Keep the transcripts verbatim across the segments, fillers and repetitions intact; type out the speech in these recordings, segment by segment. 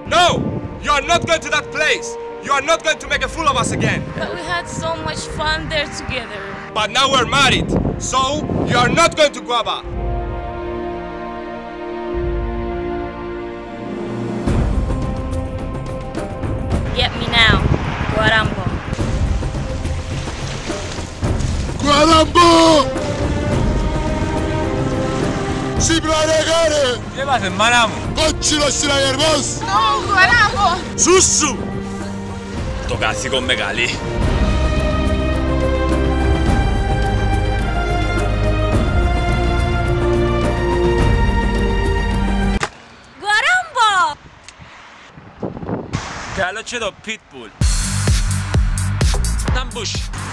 No! You are not going to that place! You are not going to make a fool of us again! But we had so much fun there together. But now we're married, so you are not going to Guava! Get me now, Guarambo. Guarambo! Συμπραγάρε! Τι έπαθες, μάνα μου? Κότσινος συναγερμός! No, Guarambo! Σούσου! Το καθήκον με καλεί. Guarambo! Καλό και το Pitbull. Ταμπούς.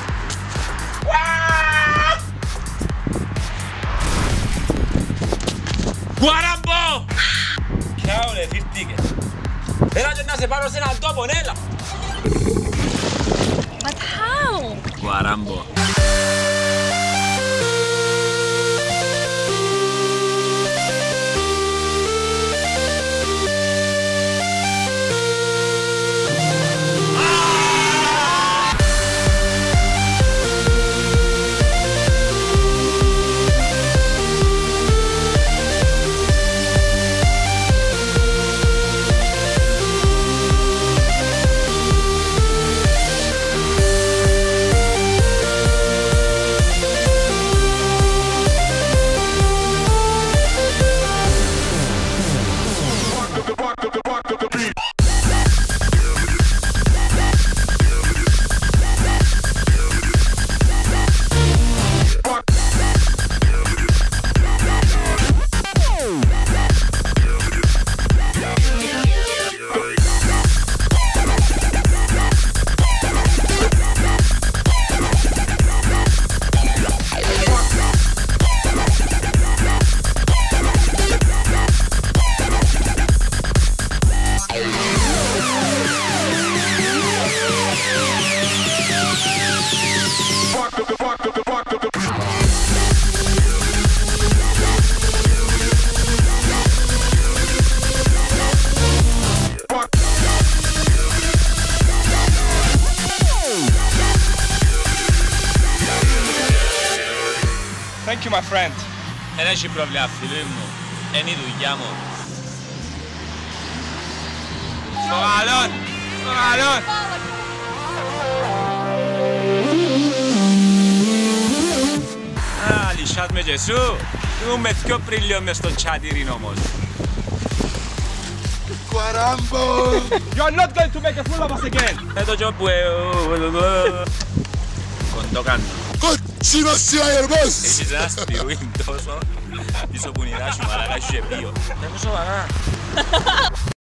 Guarambo! Κιάω ρε, φύρτηκε. Έλα και να σε πάρω σε έναν τόπο, έλα. But how? Guarambo. Thank you, my friend. Δεν έχει πρόβλημα, φίλοι μου. Είναι η δουλειά μου. Στο γαλόν! Στο γαλόν! Α, λυσάς με και σου. Ήμουν με δυο πρίλιο μες στο τσάτιριν όμως. Guarambo! You are not going to make a fool of us again! Ε, το τζο που... Κοντό κάνω. Κότσινος συναγερμός! Έχεις ένα σπιρούιν τόσο πίσω που νηρά σου, μαλάκα, σου και πίο. Δεν μου σοβαρά.